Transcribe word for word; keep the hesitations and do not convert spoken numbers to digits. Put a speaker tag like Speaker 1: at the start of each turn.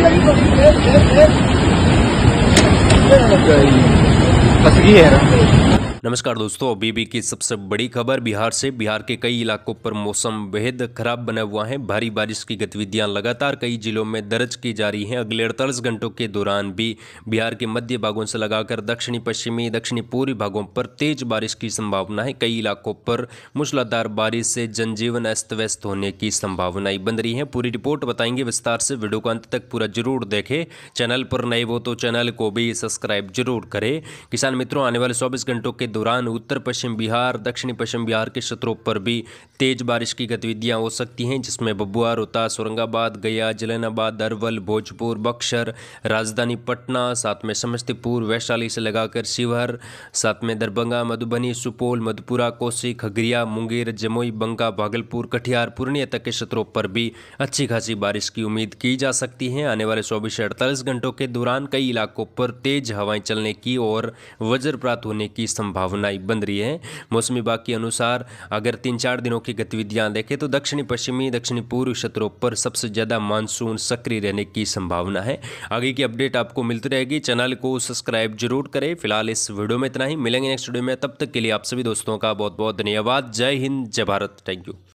Speaker 1: फंस गई है ना।
Speaker 2: नमस्कार दोस्तों, अभी भी की सबसे बड़ी खबर बिहार से। बिहार के कई इलाकों पर मौसम बेहद खराब बना हुआ है। भारी बारिश की गतिविधियां लगातार कई जिलों में दर्ज की जा रही हैं। अगले अड़तालीस घंटों के दौरान भी बिहार के मध्य भागों से लगाकर दक्षिणी पश्चिमी दक्षिणी पूर्वी भागों पर तेज बारिश की संभावना है। कई इलाकों पर मूसलाधार बारिश से जनजीवन अस्त व्यस्त होने की संभावनाएं बन रही हैं। पूरी रिपोर्ट बताएंगे विस्तार से। वीडियो को अंत तक पूरा जरूर देखें। चैनल पर नए हो तो चैनल को भी सब्सक्राइब जरूर करें। किसान मित्रों, आने वाले चौबीस घंटों के दौरान उत्तर पश्चिम बिहार दक्षिणी पश्चिम बिहार के क्षेत्रों पर भी तेज बारिश की गतिविधियां हो सकती हैं, जिसमें बबुआ, रोहतास, औरंगाबाद, गया, जलानाबाद, अरवल, भोजपुर, बक्सर, राजधानी पटना, साथ में समस्तीपुर, वैशाली से लगाकर शिवहर, साथ में दरभंगा, मधुबनी, सुपौल, मधुपुरा, कोसी, खगड़िया, मुंगेर, जमुई, बंका, भागलपुर, कटिहार, पूर्णिया तक के क्षेत्रों पर भी अच्छी खासी बारिश की उम्मीद की जा सकती है। आने वाले चौबीस से अड़तालीस घंटों के दौरान कई इलाकों पर तेज हवाएं चलने की और वज्रपात होने की संभावनाएं बन रही है। मौसम विभाग के अनुसार अगर तीन चार दिनों की गतिविधियां देखें तो दक्षिणी पश्चिमी दक्षिणी पूर्वी क्षेत्रों पर सबसे ज्यादा मानसून सक्रिय रहने की संभावना है। आगे की अपडेट आपको मिलती रहेगी। चैनल को सब्सक्राइब जरूर करें। फिलहाल इस वीडियो में इतना ही। मिलेंगे नेक्स्ट वीडियो में। तब तक के लिए आप सभी दोस्तों का बहुत बहुत धन्यवाद। जय हिंद, जय भारत। Thank you.